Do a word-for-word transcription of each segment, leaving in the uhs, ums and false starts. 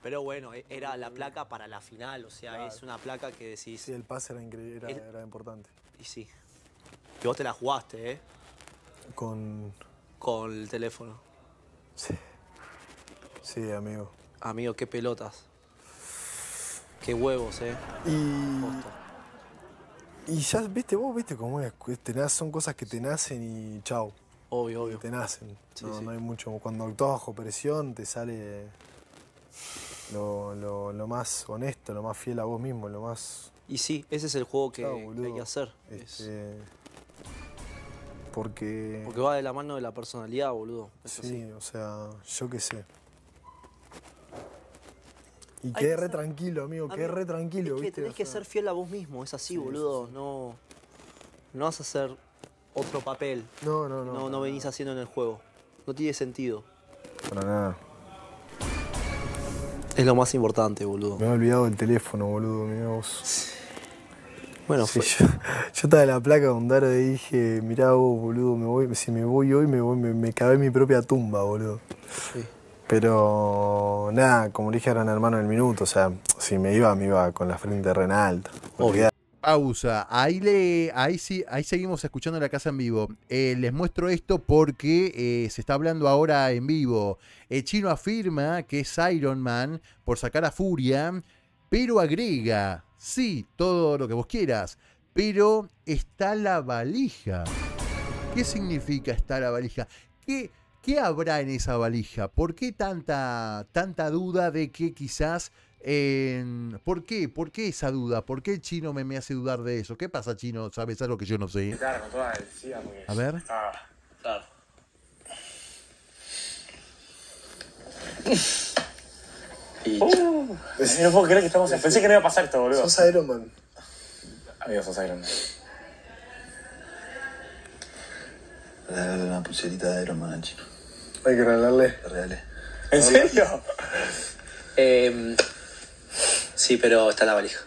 Pero bueno, era la placa para la final, o sea, claro. Es una placa que decís... Sí, el pase era, increíble, era, el... era importante. Y sí. Y vos te la jugaste, ¿eh? Con... Con el teléfono. Sí. Sí, amigo. Amigo, qué pelotas. Qué huevos, ¿eh? Y... Posta. Y ya, viste, vos viste cómo es, te, son cosas que te nacen y chau. Obvio, obvio. Te nacen. Sí, no, sí. no hay mucho. Cuando actúas bajo presión te sale lo, lo, lo más honesto, lo más fiel a vos mismo, lo más... Y sí, ese es el juego que, chau, que hay que hacer. Este... Es... Porque... Porque va de la mano de la personalidad, boludo. Es sí, así. O sea, yo qué sé. Y quedé re ser... tranquilo, amigo, quedé re tranquilo, es que ¿viste? Tenés o que sea... ser fiel a vos mismo, es así, sí, boludo. Sí. No, no vas a hacer otro papel. No, no, no. No, no venís nada. haciendo en el juego. No tiene sentido. Para nada. Es lo más importante, boludo. Me he olvidado del teléfono, boludo, mirá vos. Bueno, sí, fue... yo, yo estaba en la placa con Daro y dije, mirá vos, boludo, me voy, si me voy hoy me, voy, me, me cavé en mi propia tumba, boludo. Sí. Pero nada, como le dije a Gran Hermano en el minuto, o sea, si me iba, me iba con la frente re en alto. Obvio. Pausa. Ahí, le, ahí, sí, ahí seguimos escuchando La Casa en Vivo. Eh, les muestro esto porque eh, se está hablando ahora en vivo. El Chino afirma que es Iron Man por sacar a Furia, pero agrega, sí, todo lo que vos quieras, pero está la valija. ¿Qué significa está la valija? ¿Qué, qué habrá en esa valija? ¿Por qué tanta, tanta duda de que quizás... Eh, ¿Por qué? ¿Por qué esa duda? ¿Por qué el Chino me, me hace dudar de eso? ¿Qué pasa, Chino? ¿Sabes algo que yo no sé? Claro, con toda la decía, porque a ver. Ah, claro. Y... Uh, no puedo creer que estamos... Pensé que no iba a pasar esto, boludo. Sos Iron Man. Amigo, sos Iron Man. Regalarle una pulserita de Iron Man al Chino. Hay que regalarle. Regale. ¿En serio? Eh... Sí, pero está la valija.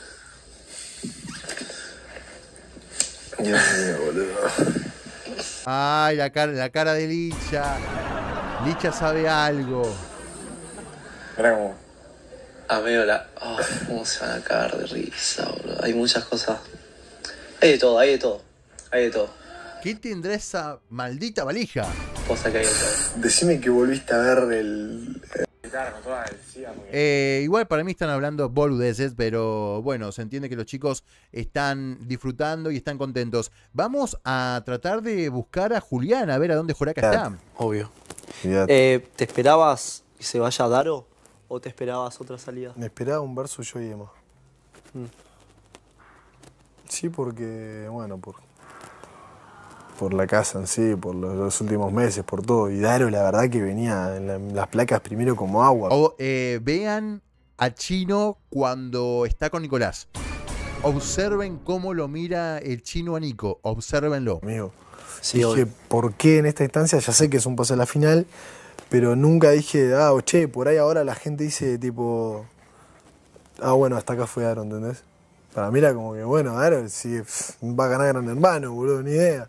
Dios mío, boludo. Ay, la cara, la cara de Licha. Licha sabe algo. Era como... Amigo, la... Oh, cómo se van a cagar de risa, boludo. Hay muchas cosas. Hay de todo, hay de todo. Hay de todo. ¿Qué tendrá esa maldita valija? Cosa que hay de todo. Decime que volviste a ver el... Claro, con toda la decía, porque... Eh, igual para mí están hablando boludeces, pero bueno, se entiende que los chicos están disfrutando y están contentos. Vamos a tratar de buscar a Julián, a ver a dónde Joraca está. Obvio. Eh, ¿Te esperabas que se vaya Daro o te esperabas otra salida? Me esperaba un verso yo y Emma. Mm. Sí, porque, bueno, por, por la casa en sí, por los, los últimos meses, por todo. Y Daro, la verdad que venía en, la, en las placas primero como agua. O, eh, vean a Chino cuando está con Nicolás. Observen cómo lo mira el Chino a Nico. Obsérvenlo. Amigo, sí, dije, obvio. ¿por qué en esta instancia? Ya sé que es un pase a la final, pero nunca dije, ah, che, por ahí ahora la gente dice tipo, ah, bueno, hasta acá fue Daro, ¿entendés? Para mí era como que, bueno, Daro, si pff, va a ganar Gran Hermano, boludo, ni idea.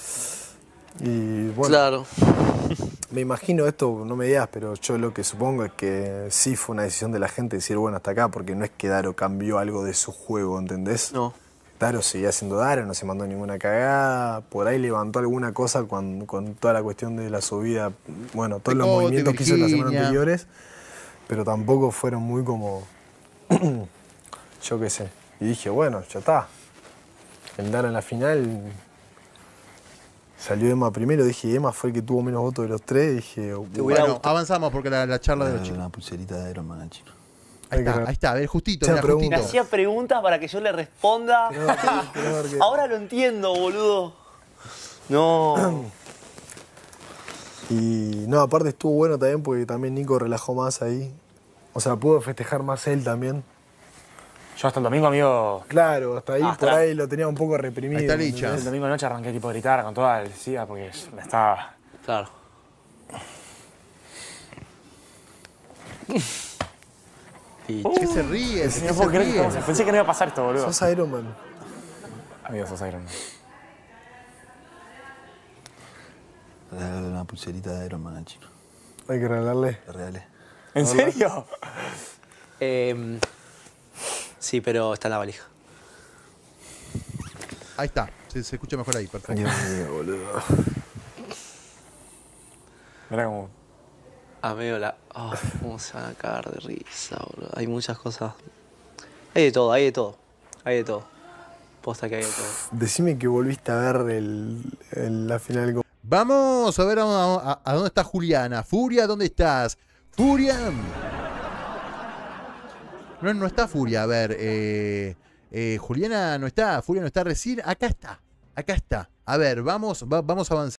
Y bueno, claro. Me imagino esto, no me digas, pero yo lo que supongo es que sí fue una decisión de la gente decir, bueno, hasta acá, porque no es que Daro cambió algo de su juego, ¿entendés? No. Daro seguía siendo Daro, no se mandó ninguna cagada, por ahí levantó alguna cosa con, con toda la cuestión de la subida, bueno, todos los Pecote, movimientos que hizo Virginia. las semanas anteriores, pero tampoco fueron muy como, yo qué sé. Y dije, bueno, ya está. El Daro en la final... Salió Emma primero, dije, Emma fue el que tuvo menos votos de los tres, dije... Bueno, avanzamos porque la, la charla de los chicos. Una pulserita de Iron Man al Chino. Ahí está, ahí está, a ver, justito, Ya, mira, pregunta. justito. Me hacía preguntas para que yo le responda. Creo que- creo que- Ahora lo entiendo, boludo. No. Y no, aparte estuvo bueno también porque también Nico relajó más ahí. O sea, pudo festejar más él también. Yo hasta el domingo, amigo... Claro, hasta ahí, Hasta por la- ahí lo tenía un poco reprimido. Ahí está Licha. ¿entendés? El domingo de noche arranqué tipo a gritar con toda la decía porque me estaba... Claro. Y ¿qué se ríe? Sí, ¿Qué no se puedo creer que ríe? estamos... Pensé que no iba a pasar esto, boludo. Sos Iron Man. Amigo, sos Iron Man. Regalarle una pulserita de Iron Man al Chino. Hay que regalarle. Le regalé. ¿En serio? Eh, sí, pero está en la valija. Ahí está, se, se escucha mejor ahí, perfecto. Dios mío, boludo. Mira cómo. Amigo, la... Oh, cómo se van a cagar de risa, boludo. Hay muchas cosas. Hay de todo, hay de todo. Hay de todo. Posta que hay de todo. Decime que volviste a ver el, el- la final. con- Vamos a ver a, a- a dónde está Juliana. Furia, ¿dónde estás? Furia. No, no está Furia. A ver, eh, eh, Juliana no está. Furia no está recién. Acá está. Acá está. A ver, vamos, va- vamos avanzando.